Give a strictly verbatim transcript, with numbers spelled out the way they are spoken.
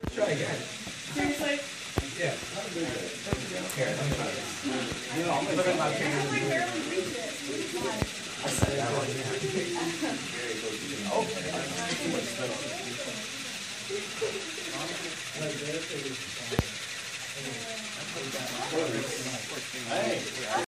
Try again. Seriously? Yeah. Here, let me try this. You know, I'm gonna put my fingers in here. I said that one, yeah. Oh. Hey.